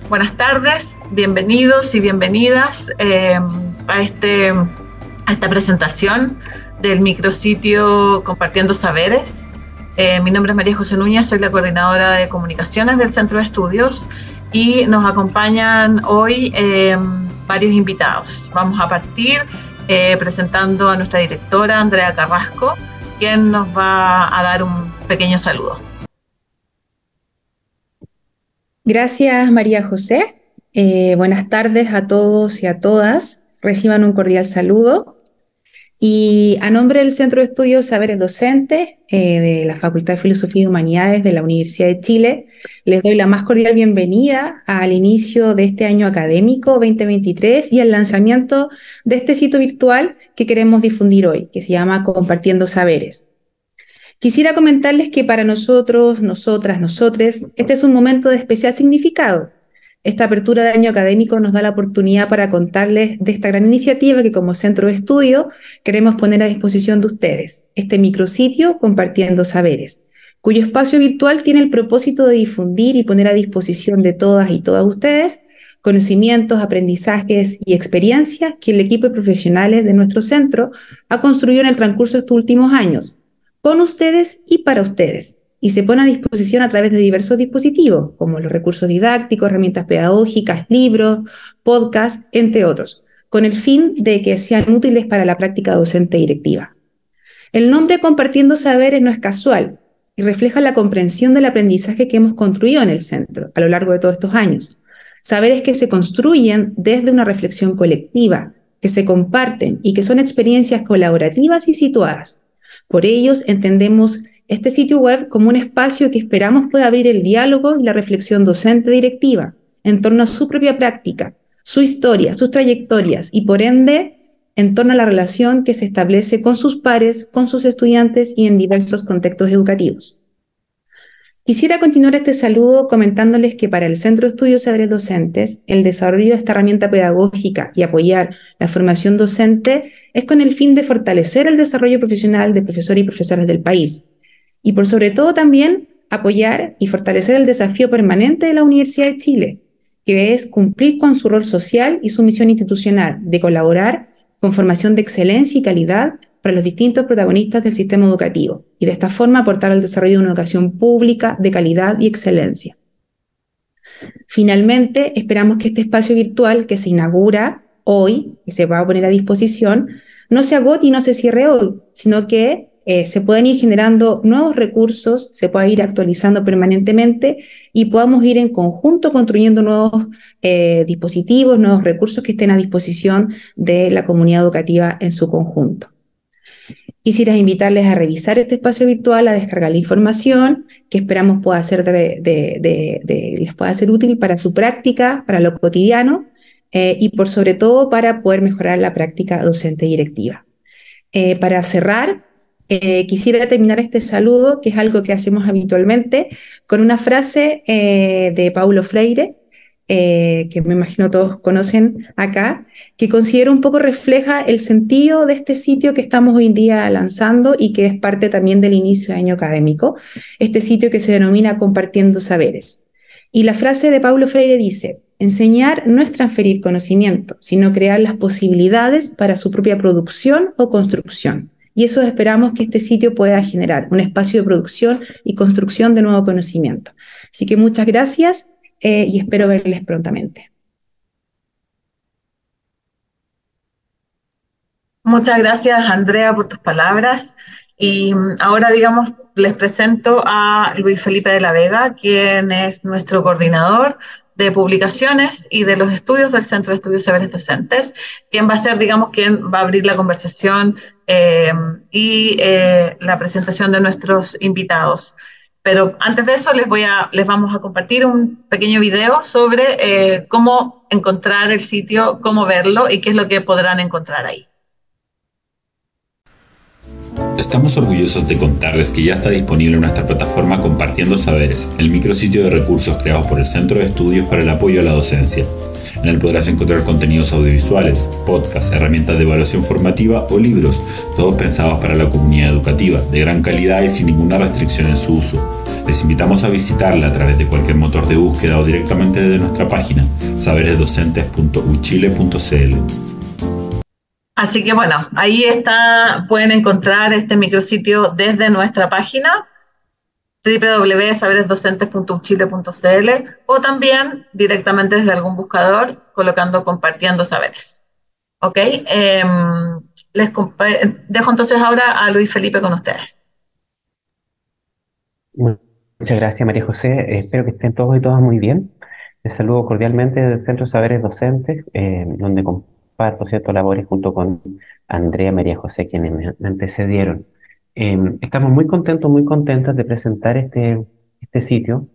Buenas tardes, bienvenidos y bienvenidas a esta presentación del micrositio Compartiendo Saberes. Mi nombre es María José Núñez, soy la coordinadora de comunicaciones del Centro de Estudios y nos acompañan hoy varios invitados. Vamos a partir presentando a nuestra directora Andrea Carrasco, quien nos va a dar un pequeño saludo. Gracias, María José. Buenas tardes a todos y a todas. Reciban un cordial saludo. Y a nombre del Centro de Estudios Saberes Docentes de la Facultad de Filosofía y Humanidades de la Universidad de Chile, les doy la más cordial bienvenida al inicio de este año académico 2023 y al lanzamiento de este sitio virtual que queremos difundir hoy, que se llama Compartiendo Saberes. Quisiera comentarles que para nosotros, nosotras, nosotres, este es un momento de especial significado. Esta apertura de año académico nos da la oportunidad para contarles de esta gran iniciativa que como centro de estudio queremos poner a disposición de ustedes, este micrositio Compartiendo Saberes, cuyo espacio virtual tiene el propósito de difundir y poner a disposición de todas y todos ustedes conocimientos, aprendizajes y experiencias que el equipo de profesionales de nuestro centro ha construido en el transcurso de estos últimos años, con ustedes y para ustedes, y se pone a disposición a través de diversos dispositivos, como los recursos didácticos, herramientas pedagógicas, libros, podcasts, entre otros, con el fin de que sean útiles para la práctica docente directiva. El nombre Compartiendo Saberes no es casual y refleja la comprensión del aprendizaje que hemos construido en el centro a lo largo de todos estos años. Saberes que se construyen desde una reflexión colectiva, que se comparten y que son experiencias colaborativas y situadas. Por ellos entendemos este sitio web como un espacio que esperamos pueda abrir el diálogo y la reflexión docente directiva en torno a su propia práctica, su historia, sus trayectorias y por ende en torno a la relación que se establece con sus pares, con sus estudiantes y en diversos contextos educativos. Quisiera continuar este saludo comentándoles que para el Centro de Estudios Saberes Docentes, el desarrollo de esta herramienta pedagógica y apoyar la formación docente es con el fin de fortalecer el desarrollo profesional de profesores y profesoras del país. Y por sobre todo también apoyar y fortalecer el desafío permanente de la Universidad de Chile, que es cumplir con su rol social y su misión institucional de colaborar con formación de excelencia y calidad para los distintos protagonistas del sistema educativo y de esta forma aportar al desarrollo de una educación pública de calidad y excelencia. Finalmente, esperamos que este espacio virtual que se inaugura hoy, que se va a poner a disposición, no se agote y no se cierre hoy, sino que se pueden ir generando nuevos recursos, se pueda ir actualizando permanentemente y podamos ir en conjunto construyendo nuevos dispositivos, nuevos recursos que estén a disposición de la comunidad educativa en su conjunto. Quisiera invitarles a revisar este espacio virtual, a descargar la información que esperamos pueda ser les pueda ser útil para su práctica, para lo cotidiano y por sobre todo para poder mejorar la práctica docente directiva. Para cerrar, quisiera terminar este saludo, que es algo que hacemos habitualmente, con una frase de Paulo Freire, que me imagino todos conocen acá, que considero un poco refleja el sentido de este sitio que estamos hoy en día lanzando y que es parte también del inicio de año académico, este sitio que se denomina Compartiendo Saberes. Y la frase de Paulo Freire dice: enseñar no es transferir conocimiento, sino crear las posibilidades para su propia producción o construcción. Y eso esperamos que este sitio pueda generar un espacio de producción y construcción de nuevo conocimiento. Así que muchas gracias y espero verles prontamente. Muchas gracias, Andrea, por tus palabras. Y ahora, les presento a Luis Felipe de la Vega, quien es nuestro coordinador de publicaciones y de los estudios del Centro de Estudios Saberes Docentes, quien va a ser, quien va a abrir la conversación y la presentación de nuestros invitados. Pero antes de eso les vamos a compartir un pequeño video sobre cómo encontrar el sitio, cómo verlo y qué es lo que podrán encontrar ahí. Estamos orgullosos de contarles que ya está disponible nuestra plataforma Compartiendo Saberes, el micrositio de recursos creado por el Centro de Estudios para el apoyo a la docencia. En él podrás encontrar contenidos audiovisuales, podcasts, herramientas de evaluación formativa o libros, todos pensados para la comunidad educativa, de gran calidad y sin ninguna restricción en su uso. Les invitamos a visitarla a través de cualquier motor de búsqueda o directamente desde nuestra página saberesdocentes.uchile.cl. Así que bueno, ahí está, pueden encontrar este micrositio desde nuestra página www.saberesdocentes.uchile.cl o también directamente desde algún buscador colocando compartiendo saberes. ¿Ok? Dejo entonces ahora a Luis Felipe con ustedes. Muchas gracias, María José. Espero que estén todos y todas muy bien. Les saludo cordialmente del Centro de Saberes Docentes, donde comparto ciertas labores junto con Andrea y María José, quienes me antecedieron. Estamos muy contentos, muy contentas de presentar este sitio,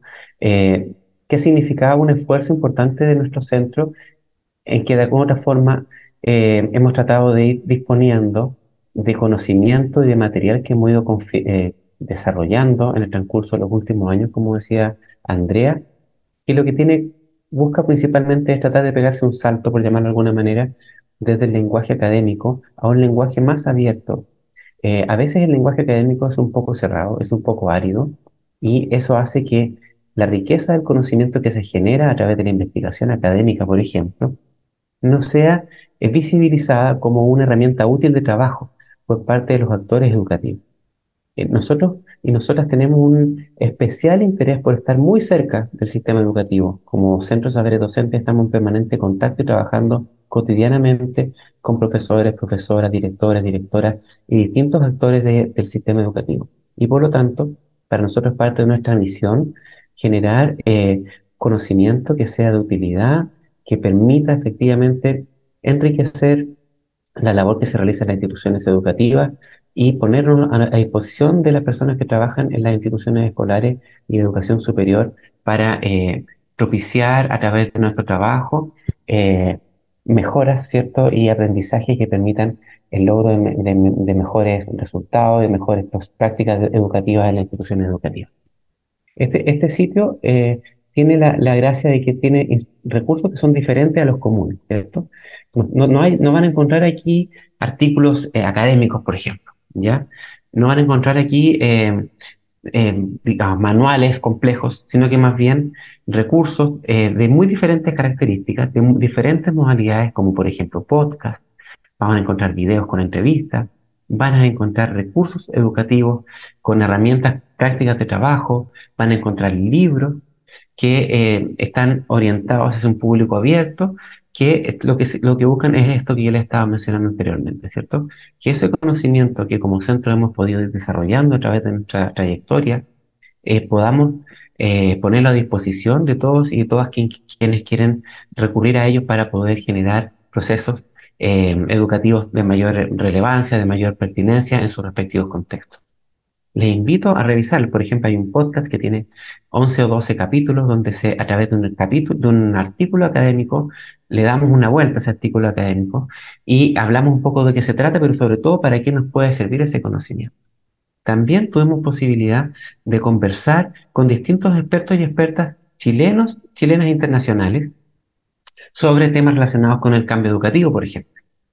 que significaba un esfuerzo importante de nuestro centro, en que de alguna otra forma hemos tratado de ir disponiendo de conocimiento y de material que hemos ido desarrollando en el transcurso de los últimos años, como decía Andrea, que lo que busca principalmente es tratar de pegarse un salto, por llamarlo de alguna manera, desde el lenguaje académico a un lenguaje más abierto. A veces el lenguaje académico es un poco cerrado, es un poco árido, y eso hace que la riqueza del conocimiento que se genera a través de la investigación académica, por ejemplo, no sea visibilizada como una herramienta útil de trabajo por parte de los actores educativos. Nosotros y nosotras tenemos un especial interés por estar muy cerca del sistema educativo. Como Centro de Saberes Docentes estamos en permanente contacto y trabajando cotidianamente con profesores, profesoras, directores, directoras y distintos actores del sistema educativo. Y por lo tanto, para nosotros es parte de nuestra misión generar conocimiento que sea de utilidad, que permita efectivamente enriquecer la labor que se realiza en las instituciones educativas y ponernos a disposición de las personas que trabajan en las instituciones escolares y de educación superior para propiciar a través de nuestro trabajo mejoras, ¿cierto? Y aprendizajes que permitan el logro de mejores resultados, de mejores prácticas educativas en las instituciones educativas. Este sitio tiene la gracia de que tiene recursos que son diferentes a los comunes, ¿cierto? No van a encontrar aquí artículos académicos, por ejemplo, ¿ya? No van a encontrar aquí digamos, manuales complejos, sino que más bien recursos de muy diferentes características, de diferentes modalidades, como por ejemplo podcast. Van a encontrar videos con entrevistas, van a encontrar recursos educativos con herramientas prácticas de trabajo, van a encontrar libros que están orientados hacia un público abierto, que lo que buscan es esto que yo les estaba mencionando anteriormente, ¿cierto? Que ese conocimiento que como centro hemos podido ir desarrollando a través de nuestra trayectoria, podamos ponerlo a disposición de todos y todas quienes quieren recurrir a ellos para poder generar procesos educativos de mayor relevancia, de mayor pertinencia en sus respectivos contextos. Les invito a revisar, por ejemplo, hay un podcast que tiene 11 o 12 capítulos donde a través de de un artículo académico, le damos una vuelta a ese artículo académico y hablamos un poco de qué se trata, pero sobre todo para qué nos puede servir ese conocimiento. También tuvimos posibilidad de conversar con distintos expertos y expertas chilenas e internacionales sobre temas relacionados con el cambio educativo, por ejemplo.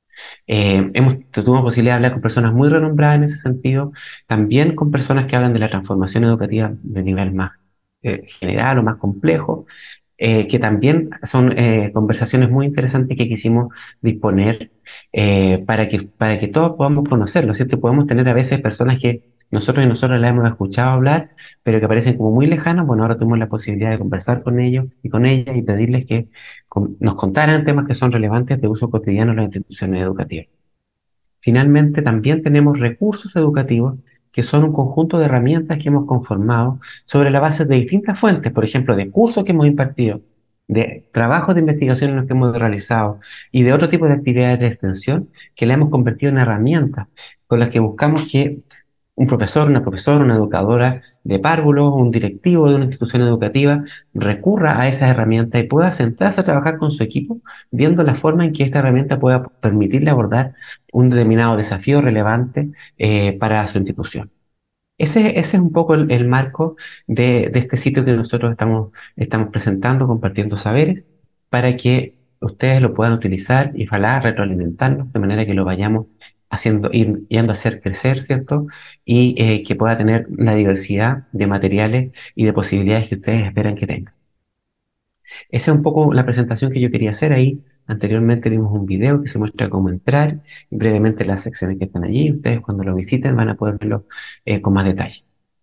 Tuvimos posibilidad de hablar con personas muy renombradas en ese sentido, también con personas que hablan de la transformación educativa de nivel más general o más complejo, que también son conversaciones muy interesantes que quisimos disponer para que todos podamos conocerlo, ¿cierto? Podemos tener a veces personas que nosotros y nosotras las hemos escuchado hablar, pero que parecen como muy lejanas. Bueno, ahora tuvimos la posibilidad de conversar con ellos y con ellas y pedirles que nos contaran temas que son relevantes de uso cotidiano en las instituciones educativas. Finalmente, también tenemos recursos educativos que son un conjunto de herramientas que hemos conformado sobre la base de distintas fuentes, por ejemplo, de cursos que hemos impartido, de trabajos de investigación en los que hemos realizado y de otro tipo de actividades de extensión que la hemos convertido en herramientas con las que buscamos que un profesor, una profesora, una educadora de párvulos, un directivo de una institución educativa recurra a esas herramientas y pueda sentarse a trabajar con su equipo, viendo la forma en que esta herramienta pueda permitirle abordar un determinado desafío relevante para su institución. Ese es un poco el marco de este sitio que nosotros estamos presentando, compartiendo saberes, para que ustedes lo puedan utilizar y ojalá retroalimentarnos de manera que lo vayamos yendo a hacer crecer, ¿cierto? Y que pueda tener la diversidad de materiales y de posibilidades que ustedes esperan que tengan. Esa es un poco la presentación que yo quería hacer ahí. Anteriormente vimos un video que se muestra cómo entrar y brevemente las secciones que están allí. Ustedes cuando lo visiten van a poder verlo con más detalle.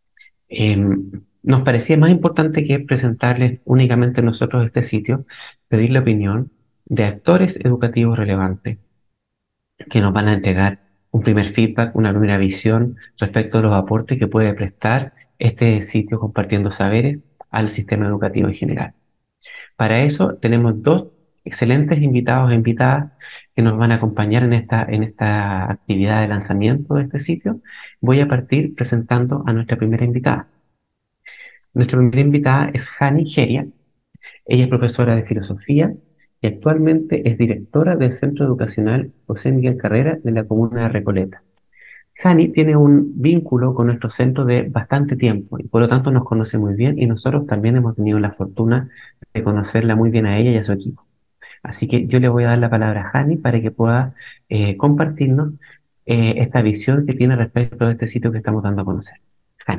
Nos parecía más importante que presentarles únicamente nosotros este sitio, pedir la opinión de actores educativos relevantes que nos van a entregar un primer feedback, una primera visión respecto a los aportes que puede prestar este sitio compartiendo saberes al sistema educativo en general. Para eso tenemos dos excelentes invitados e invitadas que nos van a acompañar en esta actividad de lanzamiento de este sitio. Voy a partir presentando a nuestra primera invitada. Nuestra primera invitada es Hani Geria. Ella es profesora de filosofía y actualmente es directora del Centro Educacional José Miguel Carrera de la comuna de Recoleta. Hani tiene un vínculo con nuestro centro de bastante tiempo y por lo tanto nos conoce muy bien y nosotros también hemos tenido la fortuna de conocerla muy bien a ella y a su equipo. Así que yo le voy a dar la palabra a Hani para que pueda compartirnos esta visión que tiene respecto a este sitio que estamos dando a conocer. Hani.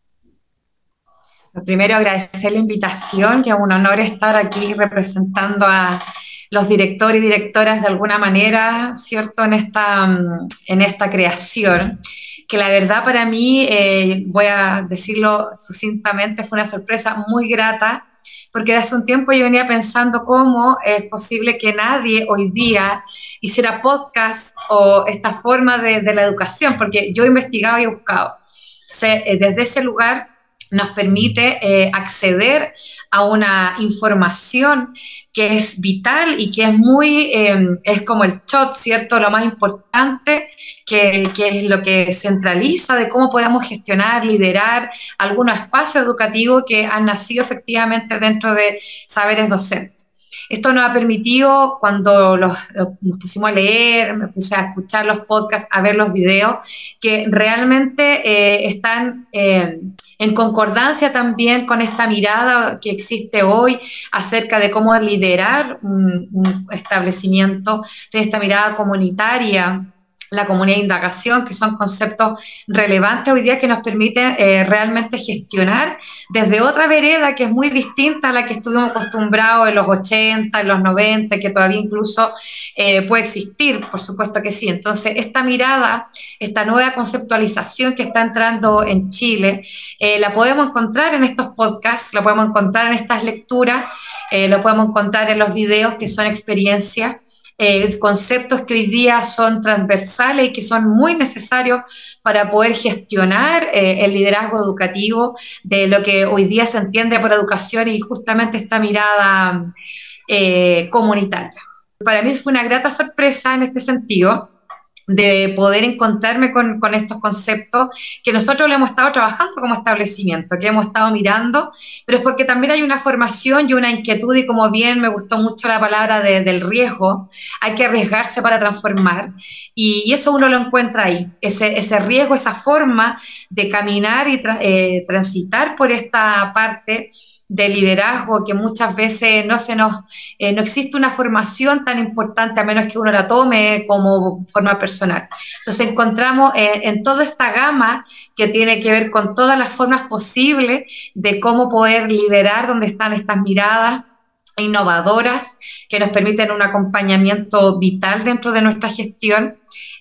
Primero, agradecer la invitación, que es un honor estar aquí representando a los directores y directoras de alguna manera, ¿cierto?, en esta creación, que la verdad para mí, voy a decirlo sucintamente, fue una sorpresa muy grata, porque de hace un tiempo yo venía pensando cómo es posible que nadie hoy día hiciera podcast o esta forma de la educación, porque yo he investigado y he buscado. Desde ese lugar nos permite acceder a una información que es vital y que es muy, es como el shot, ¿cierto? Lo más importante, que es lo que centraliza de cómo podemos gestionar, liderar algunos espacios educativos que han nacido efectivamente dentro de saberes docentes. Esto nos ha permitido, cuando nos pusimos a leer, me puse a escuchar los podcasts, a ver los videos, que realmente están en concordancia también con esta mirada que existe hoy acerca de cómo liderar un establecimiento, de esta mirada comunitaria, la comunidad de indagación, que son conceptos relevantes hoy día que nos permiten realmente gestionar desde otra vereda que es muy distinta a la que estuvimos acostumbrados en los 80, en los 90, que todavía incluso puede existir, por supuesto que sí. Entonces, esta mirada, esta nueva conceptualización que está entrando en Chile, la podemos encontrar en estos podcasts, la podemos encontrar en estas lecturas, lo podemos encontrar en los videos que son experiencias, conceptos que hoy día son transversales y que son muy necesarios para poder gestionar el liderazgo educativo de lo que hoy día se entiende por educación y justamente esta mirada comunitaria. Para mí fue una grata sorpresa en este sentido de poder encontrarme con estos conceptos que nosotros lo hemos estado trabajando como establecimiento, que hemos estado mirando, pero es porque también hay una formación y una inquietud, y como bien me gustó mucho la palabra del riesgo, hay que arriesgarse para transformar, y eso uno lo encuentra ahí, ese riesgo, esa forma de caminar y transitar por esta parte de liderazgo que muchas veces no existe una formación tan importante a menos que uno la tome como forma personal. Entonces encontramos en toda esta gama que tiene que ver con todas las formas posibles de cómo poder liderar, donde están estas miradas innovadoras que nos permiten un acompañamiento vital dentro de nuestra gestión,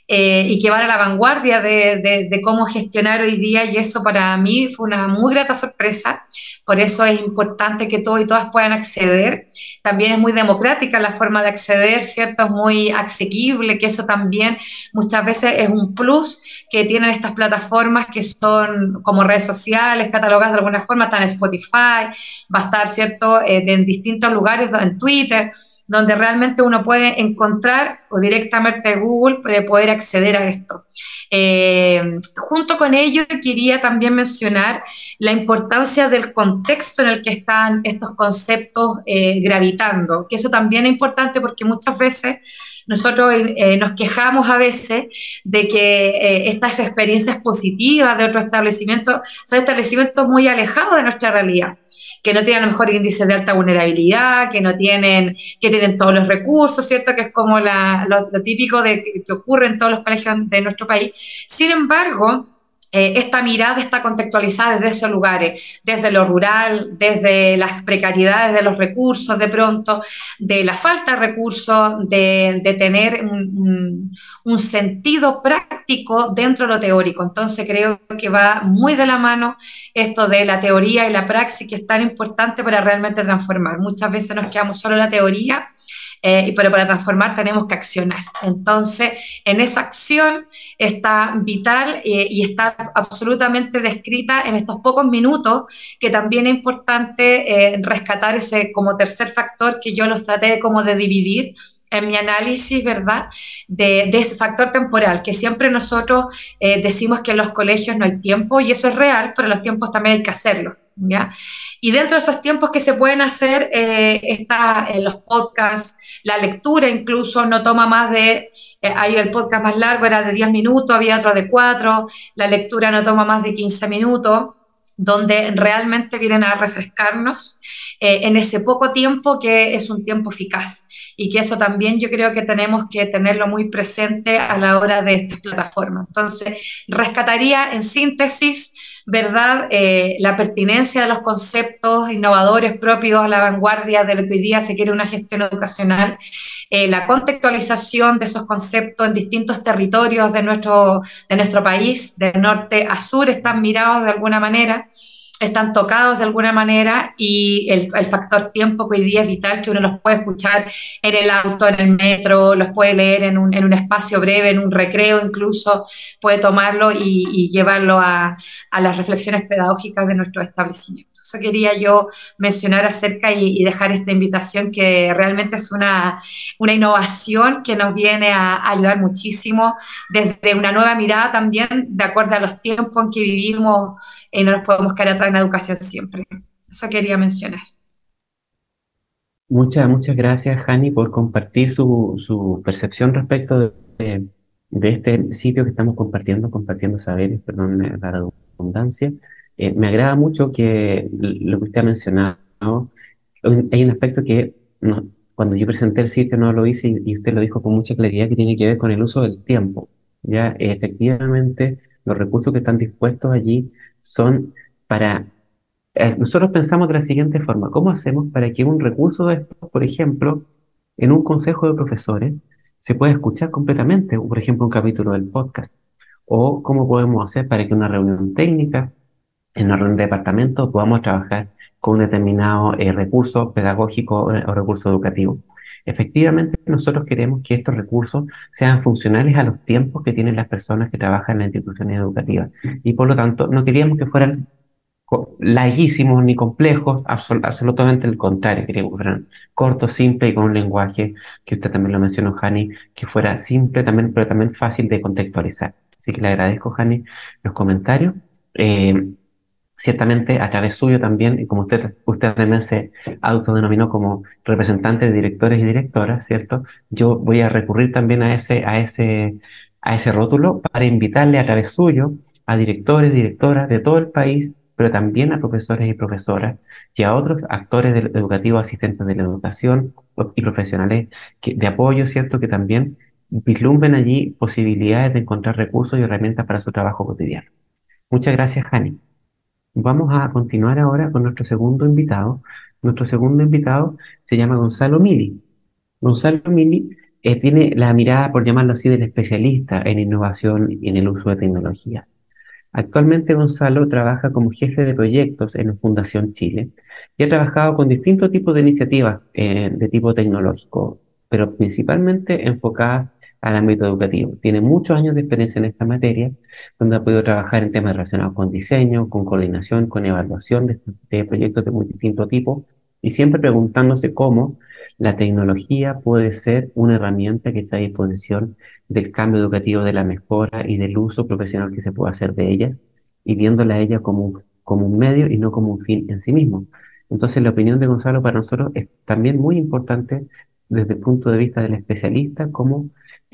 y que van a la vanguardia de cómo gestionar hoy día, y eso para mí fue una muy grata sorpresa. Por eso es importante que todos y todas puedan acceder. También es muy democrática la forma de acceder, ¿cierto? Es muy asequible, que eso también muchas veces es un plus que tienen estas plataformas que son como redes sociales, catalogadas de alguna forma, están en Spotify, va a estar, ¿cierto?, en distintos lugares, en Twitter, donde realmente uno puede encontrar, o directamente de Google, poder acceder a esto. Junto con ello, quería también mencionar la importancia del contexto en el que están estos conceptos gravitando, que eso también es importante porque muchas veces nosotros nos quejamos a veces de que estas experiencias positivas de otros establecimientos son establecimientos muy alejados de nuestra realidad. que no tienen a lo mejor índices de alta vulnerabilidad, que tienen todos los recursos, ¿cierto? Que es como lo típico que ocurre en todos los colegios de nuestro país. Sin embargo, esta mirada está contextualizada desde esos lugares, desde lo rural, desde las precariedades de los recursos de pronto, de la falta de recursos, de tener un sentido práctico dentro de lo teórico. Entonces creo que va muy de la mano esto de la teoría y la praxis, que es tan importante para realmente transformar. Muchas veces nos quedamos solo en la teoría, pero para transformar tenemos que accionar. Entonces, en esa acción está vital y está absolutamente descrita en estos pocos minutos, que también es importante rescatar ese como tercer factor, que yo los traté como de dividir en mi análisis, ¿verdad?, de este factor temporal, que siempre nosotros decimos que en los colegios no hay tiempo, y eso es real, pero en los tiempos también hay que hacerlo, ¿ya? Y dentro de esos tiempos que se pueden hacer, está en los podcasts, la lectura incluso no toma más de, hay el podcast más largo era de 10 minutos, había otro de 4, la lectura no toma más de 15 minutos, donde realmente vienen a refrescarnos en ese poco tiempo, que es un tiempo eficaz, y que eso también yo creo que tenemos que tenerlo muy presente a la hora de estas plataformas. Entonces, rescataría en síntesis, ¿verdad?, la pertinencia de los conceptos innovadores propios a la vanguardia de lo que hoy día se quiere una gestión educacional, la contextualización de esos conceptos en distintos territorios de nuestro país, de norte a sur, están mirados de alguna manera, están tocados de alguna manera, y el factor tiempo, que hoy día es vital, que uno los puede escuchar en el auto, en el metro, los puede leer en un espacio breve, en un recreo incluso, puede tomarlo y llevarlo a las reflexiones pedagógicas de nuestro establecimiento. Eso quería yo mencionar acerca y dejar esta invitación, que realmente es una innovación que nos viene a ayudar muchísimo desde una nueva mirada también, de acuerdo a los tiempos en que vivimos. No nos podemos quedar atrás en la educación siempre. Eso quería mencionar. Muchas gracias, Hani, por compartir su percepción respecto de este sitio que estamos compartiendo saberes, perdón la redundancia. Me agrada mucho que lo que usted ha mencionado. Hay un aspecto que cuando yo presenté el sitio no lo hice, y usted lo dijo con mucha claridad, que tiene que ver con el uso del tiempo. Ya, efectivamente, los recursos que están dispuestos allí son para... nosotros pensamos de la siguiente forma: ¿cómo hacemos para que un recurso de estos, por ejemplo, en un consejo de profesores, se pueda escuchar completamente, o por ejemplo un capítulo del podcast? ¿O cómo podemos hacer para que una reunión técnica, en una reunión de departamento, podamos trabajar con un determinado recurso pedagógico o recurso educativo? Efectivamente, nosotros queremos que estos recursos sean funcionales a los tiempos que tienen las personas que trabajan en las instituciones educativas, y por lo tanto no queríamos que fueran larguísimos ni complejos, absolutamente el contrario. Queríamos que fueran cortos, simples y con un lenguaje, que usted también lo mencionó, Hani, que fuera simple también, pero también fácil de contextualizar. Así que le agradezco, Hani, los comentarios. Ciertamente a través suyo también, y como usted también se autodenominó como representante de directores y directoras, ¿cierto? Yo voy a recurrir también a ese rótulo para invitarle a través suyo a directores, directoras de todo el país, pero también a profesores y profesoras, y a otros actores educativos, asistentes de la educación y profesionales de apoyo, ¿cierto?, que también vislumbren allí posibilidades de encontrar recursos y herramientas para su trabajo cotidiano. Muchas gracias, Hani. Vamos a continuar ahora con nuestro segundo invitado. Nuestro segundo invitado se llama Gonzalo Mili. Gonzalo Mili tiene la mirada, por llamarlo así, del especialista en innovación y en el uso de tecnología. Actualmente Gonzalo trabaja como jefe de proyectos en Fundación Chile y ha trabajado con distintos tipos de iniciativas de tipo tecnológico, pero principalmente enfocadas al ámbito educativo. Tiene muchos años de experiencia en esta materia, donde ha podido trabajar en temas relacionados con diseño, con coordinación, con evaluación de proyectos de muy distinto tipo, y siempre preguntándose cómo la tecnología puede ser una herramienta que está a disposición del cambio educativo, de la mejora y del uso profesional que se puede hacer de ella, y viéndola a ella como un medio y no como un fin en sí mismo. Entonces, la opinión de Gonzalo para nosotros es también muy importante desde el punto de vista del especialista, cómo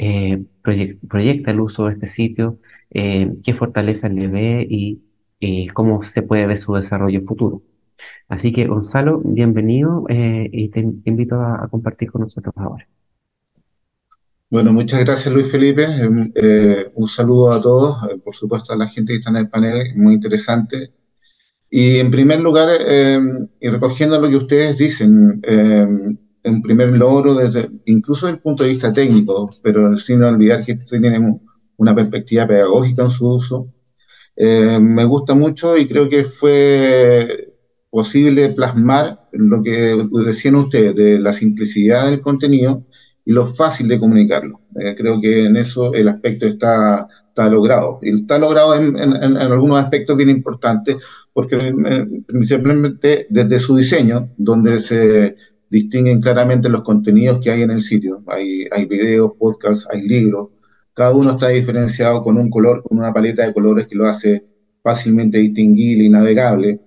proyecta el uso de este sitio, qué fortalezas le ve y cómo se puede ver su desarrollo futuro. Así que, Gonzalo, bienvenido y te invito a compartir con nosotros ahora. Bueno, muchas gracias Luis Felipe. Un saludo a todos, por supuesto a la gente que está en el panel, muy interesante. Y en primer lugar, y recogiendo lo que ustedes dicen, en primer logro, incluso desde el punto de vista técnico, pero sin olvidar que esto tiene una perspectiva pedagógica en su uso, me gusta mucho y creo que fue posible plasmar lo que decían ustedes, de la simplicidad del contenido y lo fácil de comunicarlo. Creo que en eso el aspecto está logrado. Y está logrado en algunos aspectos bien importantes, porque principalmente desde su diseño, donde se distinguen claramente los contenidos que hay en el sitio. Hay videos, podcasts, hay libros. Cada uno está diferenciado con un color, con una paleta de colores que lo hace fácilmente distinguible y navegable.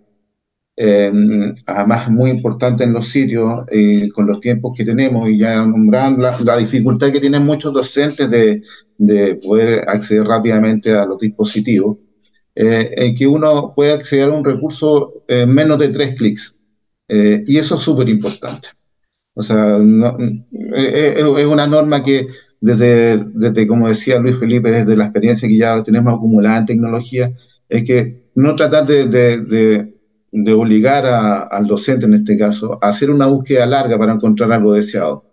Además, muy importante en los sitios, con los tiempos que tenemos, y ya nombraron la dificultad que tienen muchos docentes de poder acceder rápidamente a los dispositivos, en que uno puede acceder a un recurso en menos de 3 clics. Y eso es súper importante. O sea, es una norma que desde, como decía Luis Felipe, desde la experiencia que ya tenemos acumulada en tecnología, es que no tratar de obligar al docente, en este caso, a hacer una búsqueda larga para encontrar algo deseado.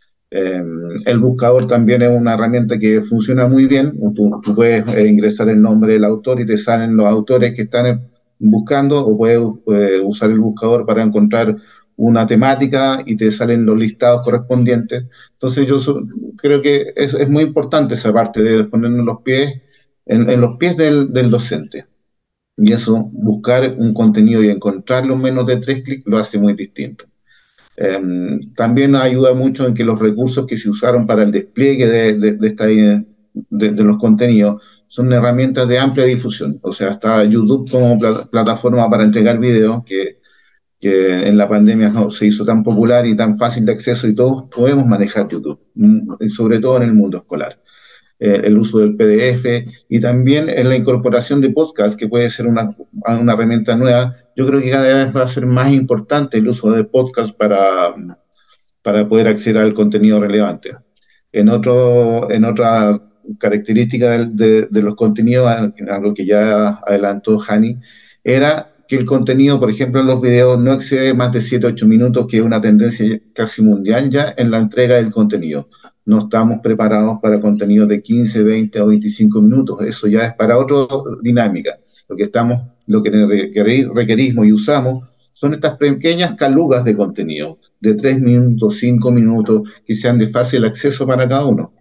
El buscador también es una herramienta que funciona muy bien. Tú puedes ingresar el nombre del autor y te salen los autores que están buscando, o puedes usar el buscador para encontrar una temática y te salen los listados correspondientes. Entonces creo que es muy importante esa parte de ponernos los pies en los pies del docente. Y eso, buscar un contenido y encontrarlo en menos de 3 clics, lo hace muy distinto. También ayuda mucho en que los recursos que se usaron para el despliegue de los contenidos son herramientas de amplia difusión. O sea, está YouTube como plataforma para entregar videos, que en la pandemia no se hizo tan popular y tan fácil de acceso, y todos podemos manejar YouTube, sobre todo en el mundo escolar. El uso del PDF y también en la incorporación de podcast, que puede ser una herramienta nueva. Yo creo que cada vez va a ser más importante el uso de podcast para poder acceder al contenido relevante. En otra característica de los contenidos, algo que ya adelantó Hani, era que el contenido, por ejemplo, en los videos no excede más de 7-8 minutos, que es una tendencia casi mundial ya en la entrega del contenido. No estamos preparados para contenido de 15, 20 o 25 minutos. Eso ya es para otra dinámica. Lo que requerimos y usamos son estas pequeñas calugas de contenido, de 3 minutos, 5 minutos, que sean de fácil acceso para cada uno.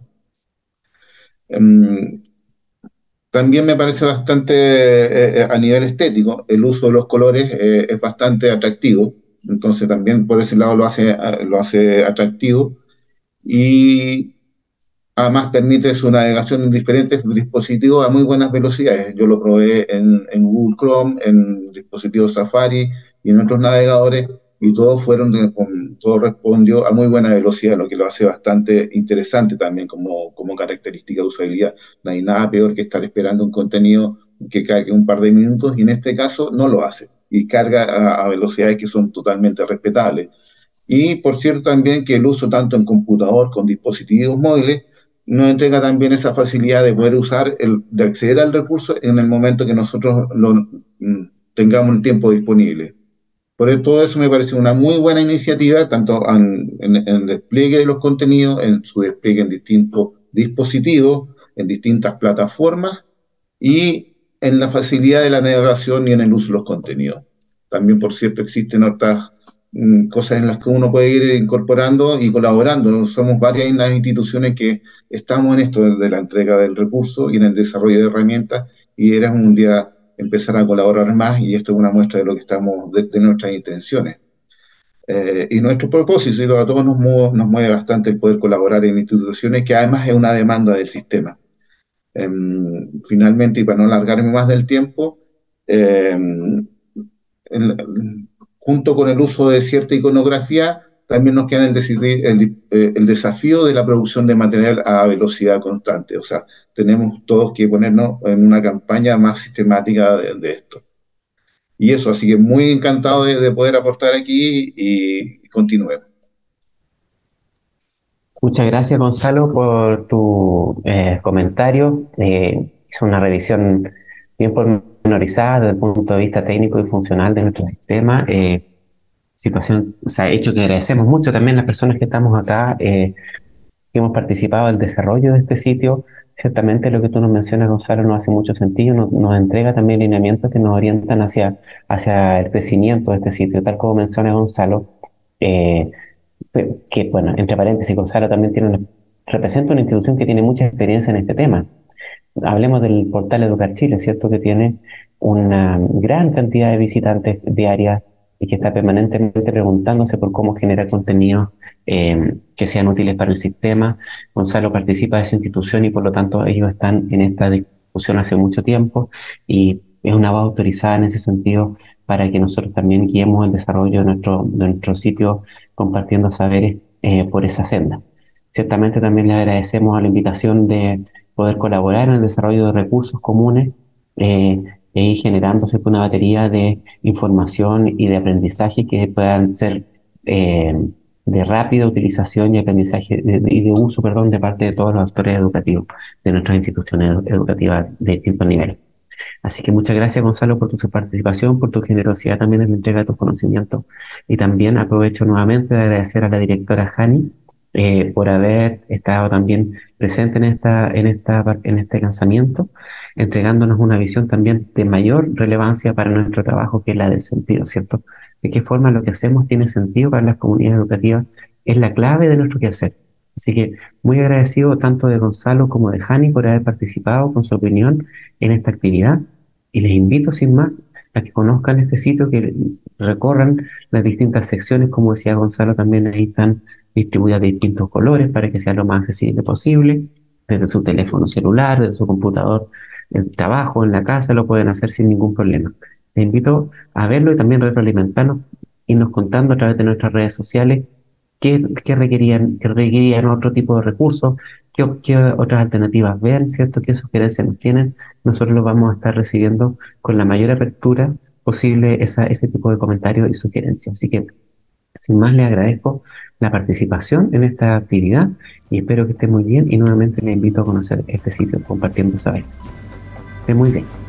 También me parece bastante, a nivel estético, el uso de los colores es bastante atractivo. Entonces también por ese lado lo hace atractivo. Y además permite su navegación en diferentes dispositivos a muy buenas velocidades. Yo lo probé en Google Chrome, en dispositivos Safari y en otros navegadores, y todo respondió a muy buena velocidad, lo que lo hace bastante interesante también como característica de usabilidad. No hay nada peor que estar esperando un contenido que cargue un par de minutos, y en este caso no lo hace, y carga a velocidades que son totalmente respetables. Y por cierto también que el uso tanto en computador con dispositivos móviles nos entrega también esa facilidad de poder de acceder al recurso en el momento que nosotros tengamos el tiempo disponible. Todo eso me parece una muy buena iniciativa, tanto en el despliegue de los contenidos, en su despliegue en distintos dispositivos, en distintas plataformas, y en la facilidad de la navegación y en el uso de los contenidos. También, por cierto, existen otras cosas en las que uno puede ir incorporando y colaborando. Somos varias las instituciones que estamos en esto de la entrega del recurso y en el desarrollo de herramientas, y era un día empezar a colaborar más, y esto es una muestra de lo que estamos, de nuestras intenciones. Y nuestro propósito, a todos nos mueve bastante el poder colaborar en instituciones, que además es una demanda del sistema. Finalmente, y para no alargarme más del tiempo, junto con el uso de cierta iconografía, también nos queda el desafío de la producción de material a velocidad constante. O sea, tenemos todos que ponernos en una campaña más sistemática de esto. y eso, así que muy encantado de poder aportar aquí y continuemos. Muchas gracias, Gonzalo, por tu comentario. Hizo una revisión bien pormenorizada desde el punto de vista técnico y funcional de nuestro sistema. Situación, o sea, hecho que agradecemos mucho también las personas que estamos acá, que hemos participado en el desarrollo de este sitio. Ciertamente lo que tú nos mencionas, Gonzalo, nos hace mucho sentido, nos entrega también lineamientos que nos orientan hacia el crecimiento de este sitio, tal como menciona Gonzalo. eh, que, bueno, entre paréntesis, Gonzalo también representa una institución que tiene mucha experiencia en este tema. Hablemos del portal Educar Chile, ¿cierto? Que tiene una gran cantidad de visitantes diarias y que está permanentemente preguntándose por cómo generar contenidos que sean útiles para el sistema. Gonzalo participa de esa institución y por lo tanto ellos están en esta discusión hace mucho tiempo y es una voz autorizada en ese sentido para que nosotros también guiemos el desarrollo de nuestro sitio compartiendo saberes por esa senda. Ciertamente también le agradecemos a la invitación de poder colaborar en el desarrollo de recursos comunes e ir generándose una batería de información y de aprendizaje que puedan ser de rápida utilización y aprendizaje y de uso, perdón, de parte de todos los actores educativos de nuestras instituciones educativas de distintos niveles. Así que muchas gracias, Gonzalo, por tu participación, por tu generosidad también en la entrega de tus conocimientos. Y también aprovecho nuevamente de agradecer a la directora Jani por haber estado también presente en este lanzamiento, entregándonos una visión también de mayor relevancia para nuestro trabajo, que es la del sentido, ¿cierto? De qué forma lo que hacemos tiene sentido para las comunidades educativas es la clave de nuestro quehacer. Así que muy agradecido tanto de Gonzalo como de Jani por haber participado con su opinión en esta actividad y les invito sin más a que conozcan este sitio, que recorran las distintas secciones, como decía Gonzalo, también ahí están distribuidas de distintos colores para que sea lo más accesible posible, desde su teléfono celular, desde su computador, en el trabajo, en la casa, lo pueden hacer sin ningún problema. Les invito a verlo y también retroalimentarnos, irnos contando a través de nuestras redes sociales qué requerían otro tipo de recursos, qué otras alternativas vean, ¿cierto? ¿Qué sugerencias nos tienen? Nosotros los vamos a estar recibiendo con la mayor apertura posible ese tipo de comentarios y sugerencias. Así que, sin más, les agradezco la participación en esta actividad y espero que esté muy bien y nuevamente les invito a conocer este sitio Compartiendo Saberes. Esté muy bien.